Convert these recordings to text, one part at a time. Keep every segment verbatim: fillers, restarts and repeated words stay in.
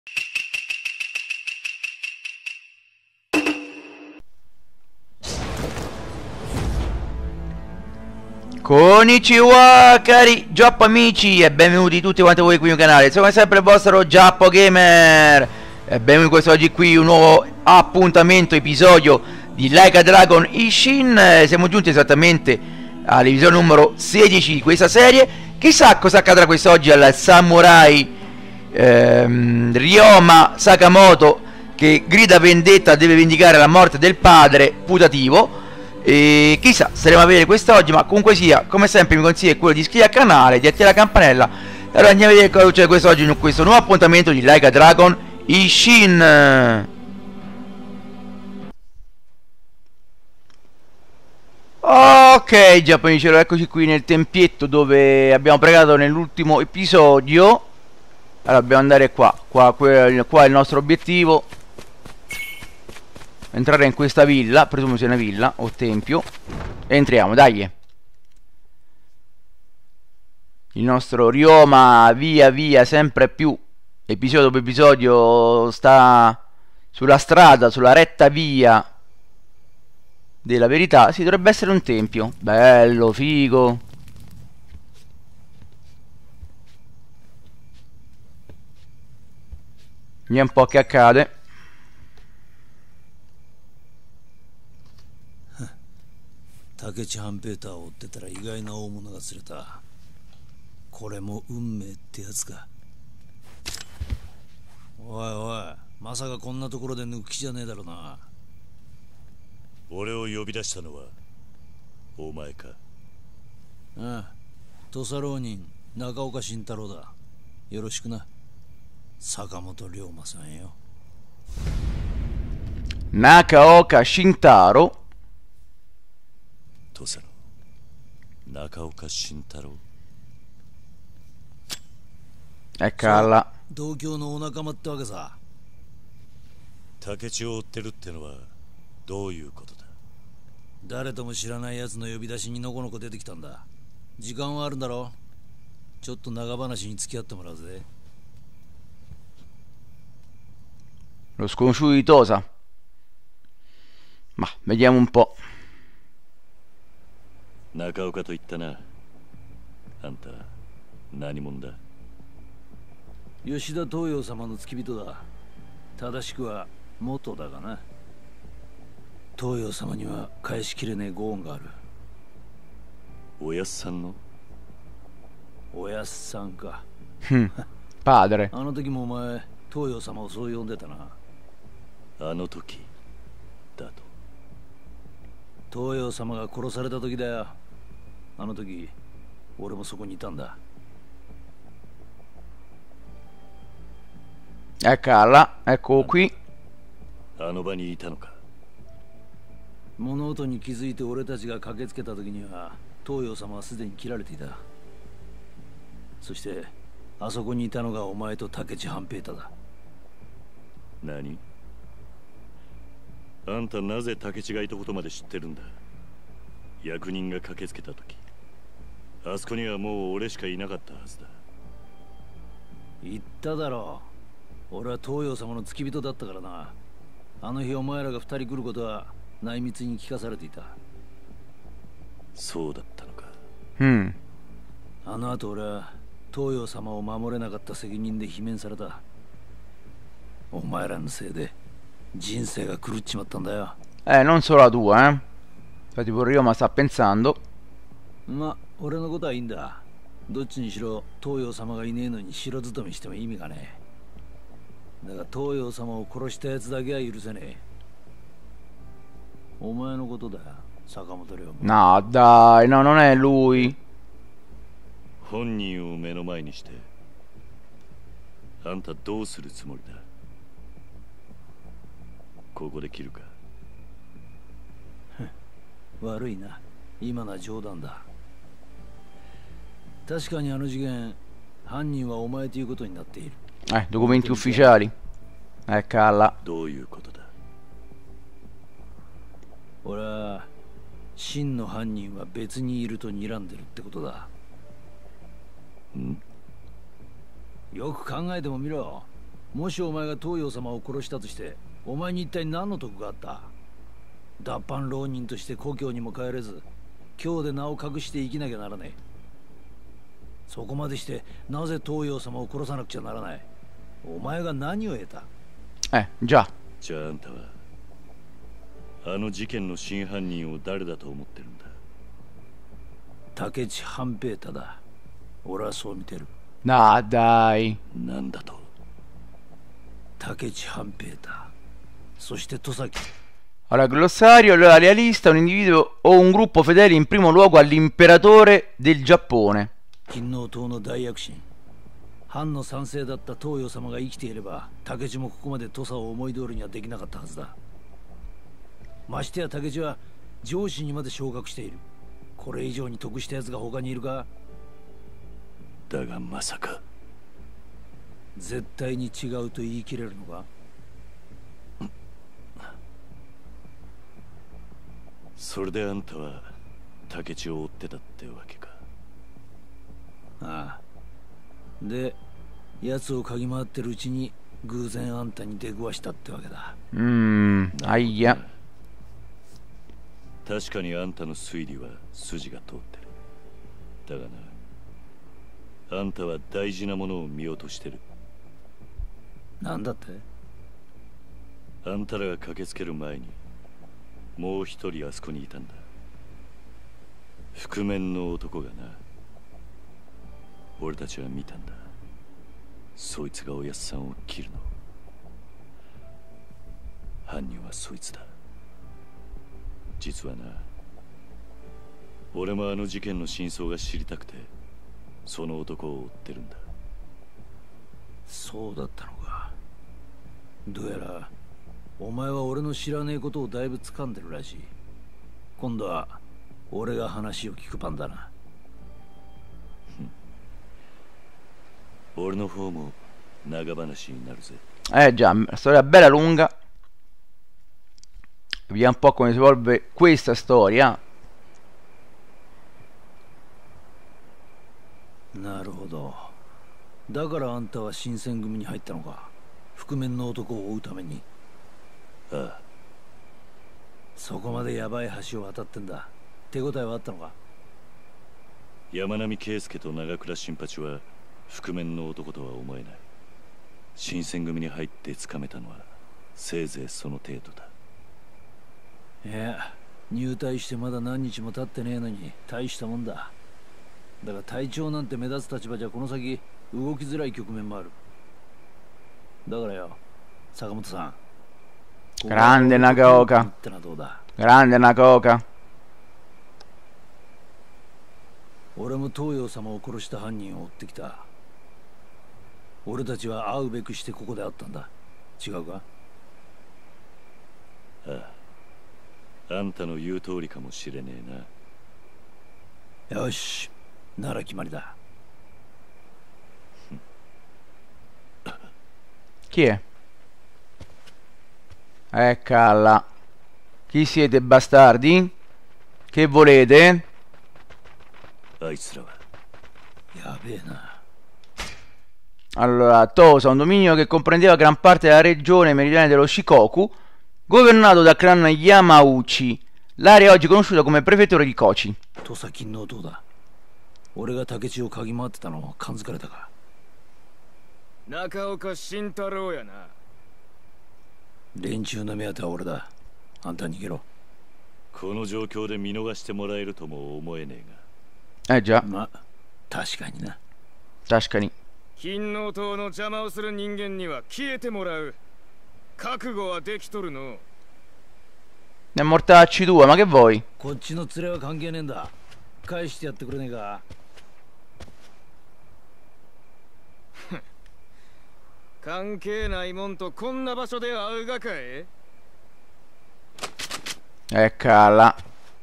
Konnichiwa cari Giappo amici e benvenuti tutti quanti voi qui nel canale. Sono come sempre il vostro Giappo Gamer e benvenuti quest'oggi qui un nuovo appuntamento, episodio di Like a Dragon Ishin. Siamo giunti esattamente all'episodio numero sedici di questa serie. Chissà cosa accadrà quest'oggi al samurai ehm, Ryoma Sakamoto, che grida vendetta, deve vendicare la morte del padre putativo. E chissà, staremo a vedere quest'oggi. Ma comunque sia, come sempre mi consiglio è quello di iscriverti al canale, di attivare la campanella. Allora andiamo a vedere cosa succede quest'oggi in questo nuovo appuntamento di Like a Dragon Ishin. Ok giapponesi, eccoci qui nel tempietto dove abbiamo pregato nell'ultimo episodio. Allora dobbiamo andare qua. Qua, qua, qua è il nostro obiettivo. Entrare in questa villa, presumo sia una villa o tempio. E entriamo, dai. Il nostro Ryoma via via sempre più, episodio dopo episodio, sta sulla strada, sulla retta via della verità. Si dovrebbe essere un tempio. Bello, figo. Vediamo un po' che accade. Takechi Hanpeita を追ってたら意外な大物が釣れた。これも運命ってやつか。おいおい、まさかこんなところで抜く気じゃねえだろな。 俺を呼び出したのはお前か。 ああ、土佐浪人中岡慎太郎だ。よろしくな、坂本龍馬さんよ。 Nakaoka Shintaro. 土佐の中岡慎太郎。 Eccola. 同郷のお仲間ってわけさ。 竹地を追ってるってのはどういうことだ。 誰とも知らないやつの呼び出しにのこのこ出てきたんだ。時間はあるんだろ。ちょっと長話に付き合ってもらうぜ。 Lo sconosciuto di Tosa. Ma vediamo un po'. 中岡と言ったな。あんた何者だ。 吉田東洋様の付き人だ。正しくは元だがな。東洋様には返しきれねえご恩がある。 おやっさんの。 おやっさんか。 Padre。 あの時もお前東洋様をそう呼んでたな。 あの時だと。 東洋様が殺された時だよ。あの時俺もそこにいたんだ。 Eccola, ecco qui. あの場にいたのか。 物音に気づいて俺たちが駆けつけた時には東洋様はすでに切られていた。そしてあそこにいたのがお前と竹地半平太だ。 何？あんたなぜ竹地がいたことまで知ってるんだ。役人が駆けつけた時、あそこにはもう俺しかいなかったはずだ。 言っただろう。俺は東洋様の付き人だったからな。あの日お前らが二人来ることは内密に聞かされていた。 そうだったのか。 うん。 あの後俺は東洋様を守れなかった責任で罷免された。お前らのせいで人生が狂っちまったんだよ。 Eh, non solo la tua, eh. Infatti pure io ma sta pensando. ま、俺のことはいいんだ。どっちにしろ東洋様がいねえのに城勤めしても意味がねえ。だが東洋様を殺したやつだけは許せねえ。お前のことだよ、坂本龍馬。 No, dai, no, non è lui. 本人を目の前にしてあんたどうするつもりだ。ここで切るか。 悪いな、今のは冗談だ。確かにあの事件、犯人はお前ということになっている。 Eh, documenti ufficiali. Eccola. どういうことだ。 俺は真の犯人は別にいると睨んでるってことだ。 ん？ よく考えてもみろ。 もしお前が東洋様を殺したとして、お前に一体何の得があった？脱藩浪人として故郷にも帰れず、今日で名を隠して生きなきゃならない。そこまでしてなぜ東洋様を殺さなくちゃならない？お前が何を得た？ え、じゃあじゃああんたはあの事件の真犯人を誰だと思ってるんだ？ 竹地半平太だ。俺はそう見てる。 なあ、dai. なんだと？ 竹地半平太、そして戸崎。 Allora, glossario, allora, realista, un individuo o un gruppo fedeli in primo luogo all'imperatore del Giappone. 金王党の大躍進。藩の賛成だった東洋様が生きていれば、竹地もここまで土佐を思い通りにはできなかったはずだ。ましてや竹地は上司にまで昇格している。これ以上に得したやつが他にいるか？ だがまさか。 絶対に違うと言い切れるのか？ それであんたは竹地を追ってたってわけか。 ああ。で、奴を嗅ぎ回ってるうちに偶然あんたに出くわしたってわけだ。 うーん、あいや。 確かにあんたの推理は筋が通ってる。だがな、あんたは大事なものを見落としてる。 なんだって？ あんたらが駆けつける前にもう一人あそこにいたんだ。覆面の男がな。俺たちは見たんだ。そいつがおやっさんを切るの。犯人はそいつだ。実はな、俺もあの事件の真相が知りたくてその男を追ってるんだ。 そうだったのか。どうやらお前は俺の知らねえことをだいぶ掴んでるらしい。今度は俺が話を聞く番だな。 俺の方も長話になるぜ。 Eh già, storia bella lunga. Vediamo un po' come si evolve questa storia. なるほど。だからあんたは新選組に入ったのか。覆面の男を追うために。 ああ。 そこまでヤバい橋を渡ってんだ。手応えはあったのか？ 山並圭介と長倉新八は覆面の男とは思えない。新選組に入ってつかめたのはせいぜいその程度だ。 いや、入隊してまだ何日も経ってねえのに大したもんだ。だが隊長なんて目立つ立場じゃこの先動きづらい局面もある。だからよ、坂本さん。 Grande Nagaoka. Grande Nagaoka. 俺も東洋様を殺した犯人を追ってきた。俺たちは会うべくしてここで会ったんだ。違うか？ ああ。あんたの言う通りかもしれねえな。 よし、なら決まりだ。 Chi è? Eccola. Chi siete bastardi? Che volete? あいつらは。 やべえな。 Allora, Tosa, un dominio che comprendeva gran parte della regione meridionale dello Shikoku, governato dal clan Yamauchi. L'area è oggi conosciuta come prefettura di Kochi. Tosa金のどうだ。俺が竹地を嗅ぎ回ってたのを感づかれたか。 中岡慎太郎やな。 連中の目当ては俺だ。あんた逃げろ。 この状況で見逃してもらえるとも思えねえが。Eh già. ま、確かにな。 確かに。 金王党の邪魔をする人間には消えてもらう。覚悟はできとるの。 Ne mortacci due, ma che vuoi? こっちの連れは関係ねえんだ。返してやってくれねえか。 関係ないもんとこんな場所で会うがかい。 Eccola.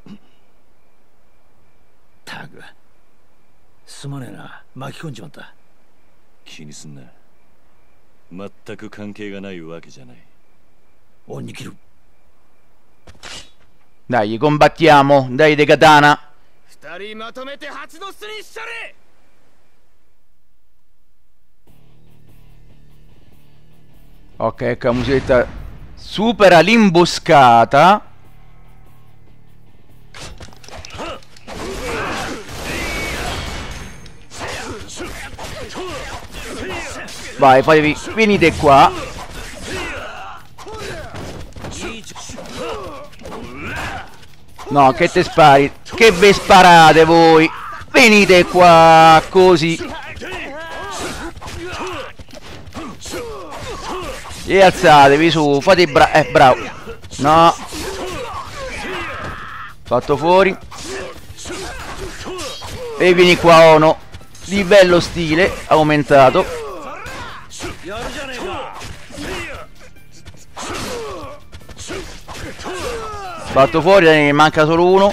たく。すまねえな。巻き込んじまった。 気にすんな。全く関係がないわけじゃない。 恩に切る。 Dai, combattiamo. Dai, de katana. 二人まとめて蜂の巣にしちゃれ。 Ok, ecco la musichetta. Supera l'imboscata. Vai, fatevi, venite qua. No, che te spari? Che ve sparate voi? Venite qua, così. E alzatevi su, fate i bra... Eh, bravo. No. Fatto fuori. E vieni qua, Ono. Livello stile aumentato. Fatto fuori, ne manca solo uno.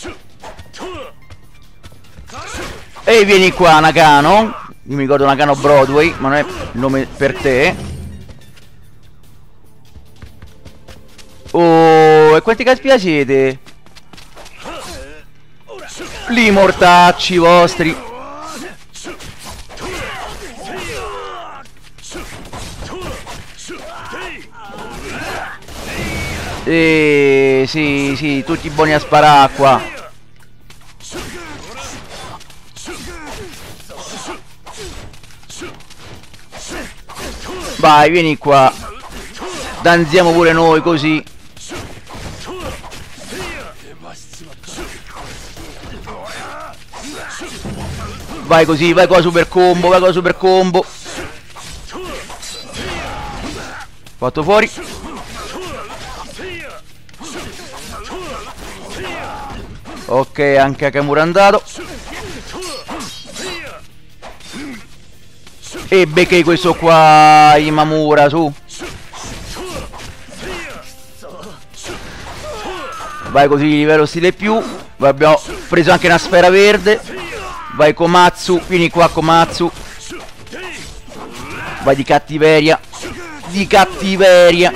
E vieni qua, Nakano. Io mi ricordo Nakano Broadway, ma non è il nome per te. Oh, e quanti caspita siete? Lì mortacci vostri. Eh, sì, sì, tutti buoni a sparare qua. Vai, vieni qua. Danziamo pure noi così. Vai così, vai con la super combo, vai con la super combo. Fatto fuori. Ok, anche Akamura è andato. E becchi questo qua, Imamura, su. Vai così, livello stile più. Abbiamo preso anche una sfera verde. Vai Komatsu, vieni qua Komatsu. Vai di cattiveria. Di cattiveria.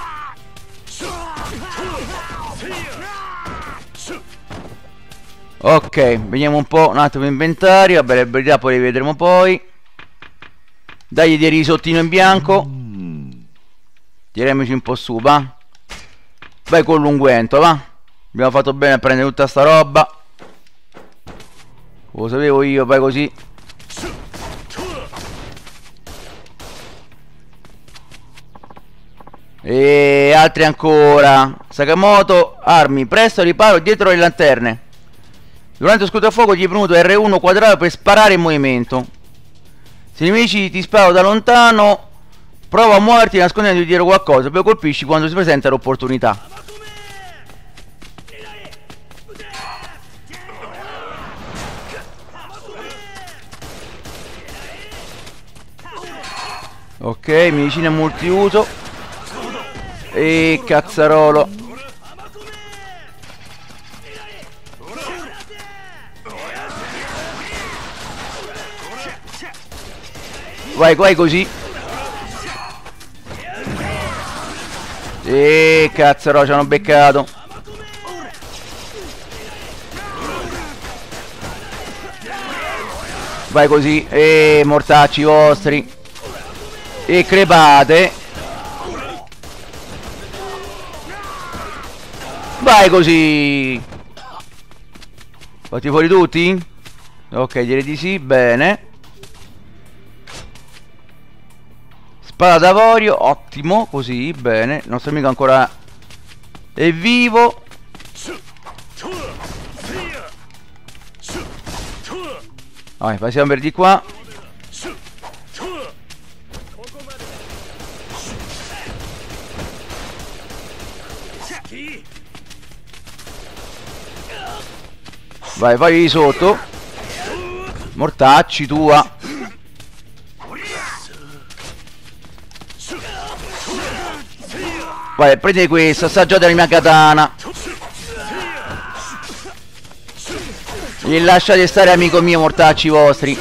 Ok, vediamo un po', un attimo inventario. Vabbè, le abilità poi le vedremo poi. Dai di risottino in bianco. Tiriamoci un po' su, va. Vai con l'unguento, va. Abbiamo fatto bene a prendere tutta sta roba. Lo sapevo io, vai così. E altri ancora. Sakamoto, armi, presto riparo dietro le lanterne. Durante lo scudo a fuoco gli è premuto erre uno quadrato per sparare in movimento. Se i nemici ti sparano da lontano, prova a muoverti nascondendo dietro qualcosa, poi colpisci quando si presenta l'opportunità. Ok, medicina multiuso. E cazzarolo. Vai, vai così. E cazzarolo, ci hanno beccato. Vai così. E mortacci vostri. E crepate. Vai così. Fatti fuori tutti? Ok, direi di sì, bene. Spada d'avorio, ottimo, così, bene. Il nostro amico ancora è vivo. Vai, passiamo per di qua. Vai, vai di sotto. Mortacci tua. Vai, prendi questo, assaggiate la mia katana. E lasciate stare, amico mio, mortacci vostri.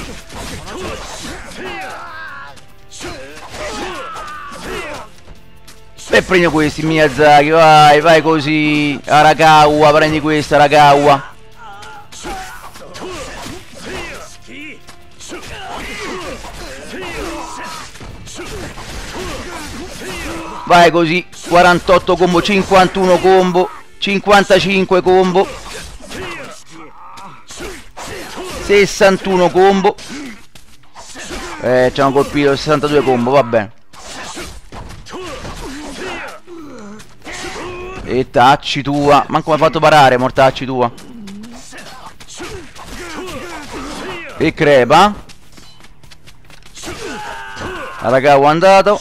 E prendi questi, Miyazaki, vai, vai così. Arakawa, prendi questa, Arakawa. Vai così. Quarantotto combo, cinquantuno combo, cinquantacinque combo, sessantuno combo. Eh, ci hanno colpito sessantadue combo, vabbè. E tacci tua. Manco mi ha fatto parare, mortacci tua. E crepa. Raga, ho andato.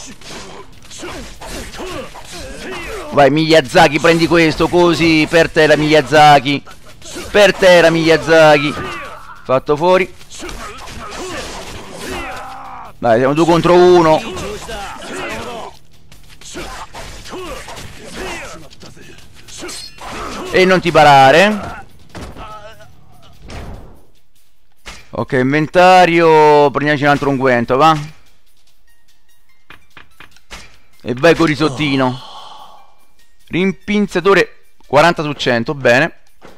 Vai Miyazaki, prendi questo, così. Per terra Miyazaki. Per terra Miyazaki. Fatto fuori. Dai, siamo due contro uno. E non ti parare. Ok, inventario. Prendiamoci un altro unguento, va. E vai con risottino. Rimpinzatore quaranta su cento, bene.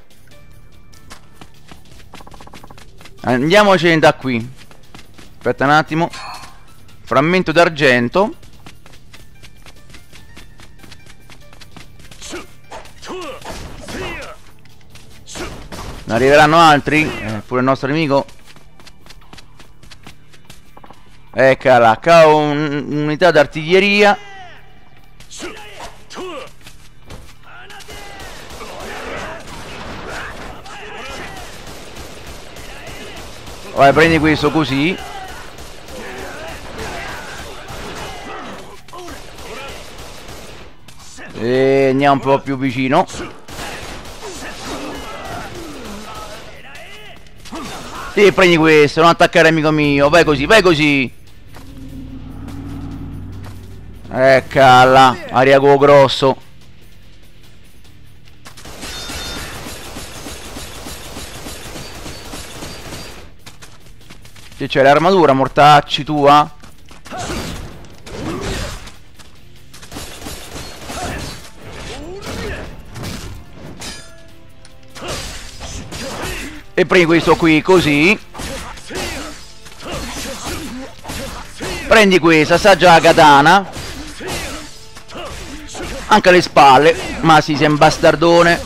Andiamocene da qui. Aspetta un attimo. Frammento d'argento. Ne arriveranno altri? Eh, pure il nostro nemico. Eccola, qua un'unità d'artiglieria. Vai, prendi questo così. E andiamo un po' più vicino. E prendi questo, non attaccare amico mio. Vai così, vai così. Eccola, ariaco grosso. Che c'è l'armatura, mortacci tua. E prendi questo qui, così. Prendi questa, assaggia la katana. Anche alle spalle. Ma sì, sei un bastardone.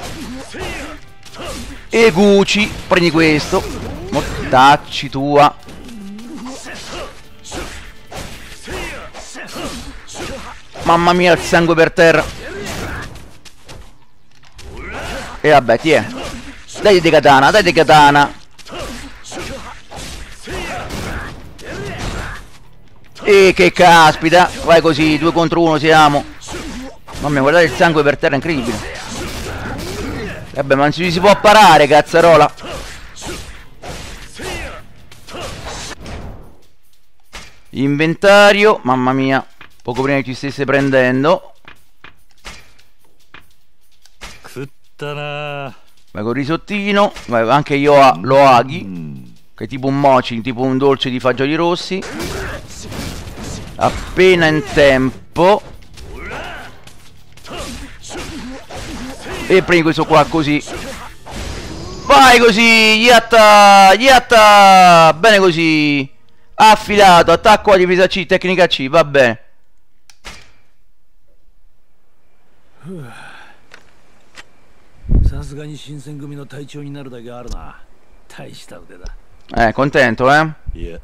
E Gucci, prendi questo. Mortacci tua. Mamma mia, il sangue per terra. E vabbè, ti è. Dai di katana, dai di katana. E che caspita. Vai così, due contro uno siamo. Mamma mia, guardate il sangue per terra, incredibile. Vabbè, ma non ci si può parare, cazzarola. Inventario, mamma mia. Poco prima che ci stesse prendendo. Vai con risottino. Vai, anche io a lo aghi. Che è tipo un mochi, tipo un dolce di fagioli rossi. Appena in tempo. E prendi questo qua così. Vai così. Yatta. Yatta. Bene così. Affilato. Attacco a difesa C. Tecnica C. Va bene. Eh, contento, eh? Yeah.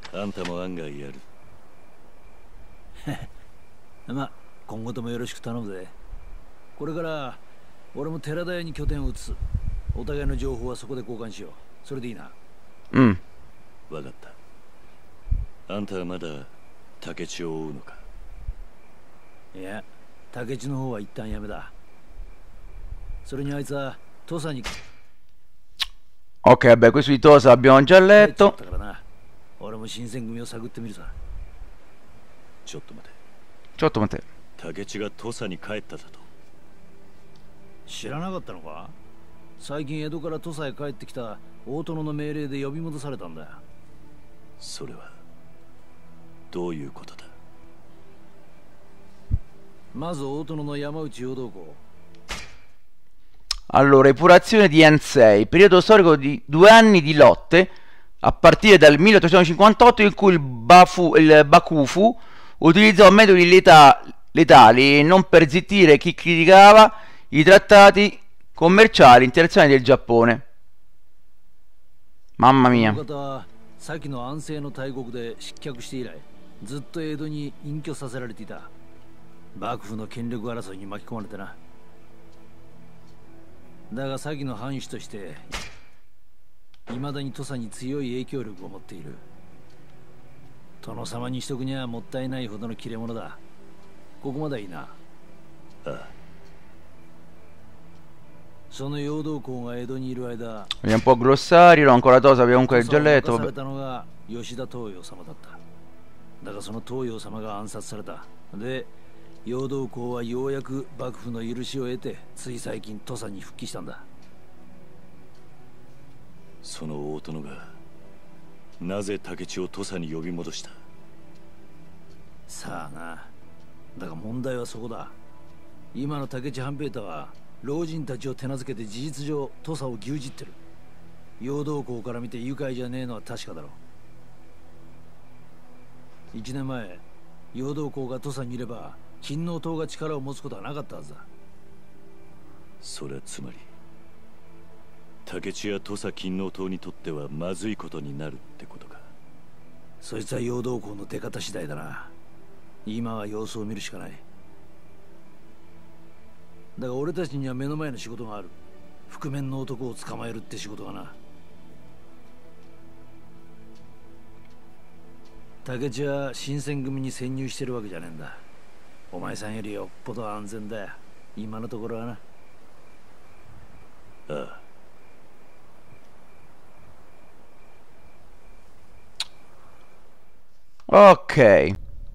まあ今後ともよろしく頼むぜ。これから俺も寺田屋に拠点を移す。お互いの情報はそこで交換しよう。それでいいな。 うん。 わかった。あんたはまだ竹地を追うのか？ いや、竹地の方は一旦やめだ。それにあいつは土佐に。 Ok, vabbè, questo di Tosa abbiamo già letto. 俺も新選組を探ってみるさ。 ちょっと待て。 ちょっと待って。 竹地が土佐に帰っただと。 知らなかったのか？最近江戸から土佐へ帰ってきた大殿の命令で呼び戻されたんだよ。 それはどういうことだ？ まず大殿の山内陽道公。 Allora, epurazione di Ansei, periodo storico di due anni di lotte a partire dal milleottocentocinquantotto in cui il, Bafu, il Bakufu utilizzò metodi letali, letali e non per zittire chi criticava i trattati commerciali internazionali del Giappone. Mamma mia. 先の安政の大国で失脚して以来ずっと江戸に隠居させられていた。幕府の権力争いに巻き込まれてな。だが先の藩主として未だに土佐に強い影響力を持っている。殿様にしとくにはもったいないほどの切れ者だ。ここまではいいな。ああ。その陽動公が江戸にいる間、 è un po' glossario, ancora Tosa, abbiamo comunque già letto. されたのが吉田東洋様だった。だがその東洋様が暗殺された。で、陽動公はようやく幕府の許しを得て、つい最近土佐に復帰したんだ。 その大殿がなぜ竹地を土佐に呼び戻した？ さあな。だが問題はそこだ。今の竹地半平太は老人たちを手なずけて事実上土佐を牛耳ってる。陽動公から見て愉快じゃねえのは確かだろう。一年前陽動公が土佐にいれば勤王党が力を持つことはなかったはずだ。 それはつまり竹地や土佐勤王党にとってはまずいことになるってことか。 そいつは陽動公の出方次第だな。今は様子を見るしかない。だが俺たちには目の前の仕事がある。覆面の男を捕まえるって仕事がな。竹地は新選組に潜入してるわけじゃねえんだ。お前さんよりよっぽど安全だよ。今のところはな。 ああ。Ok.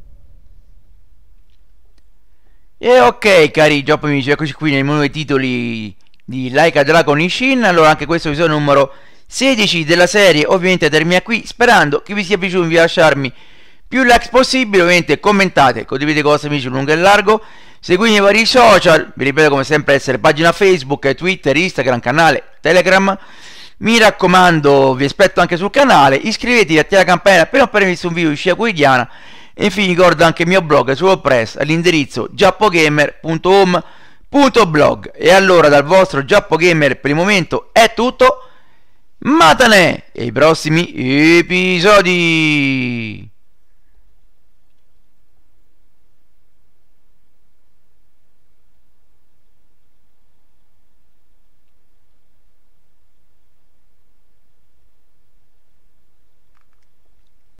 E ok, cari Gioppo amici, eccoci qui nei nuovi titoli di Like a Dragon Ishin. Allora, anche questo è il episodio numero sedici della serie. Ovviamente termina qui, sperando che vi sia piaciuto, vi lasciarmi più likes possibile. Ovviamente commentate, condividete con i vostri amici lungo e largo. Seguite i vari social, vi ripeto come sempre essere pagina Facebook, Twitter, Instagram, canale, Telegram. Mi raccomando, vi aspetto anche sul canale, iscrivetevi, attivate la campanella per non perdervi un video di scia quotidiana. E infine ricordo anche il mio blog su WordPress all'indirizzo giappogamer punto home punto blog. E allora dal vostro Giappogamer per il momento è tutto, matane e i prossimi episodi!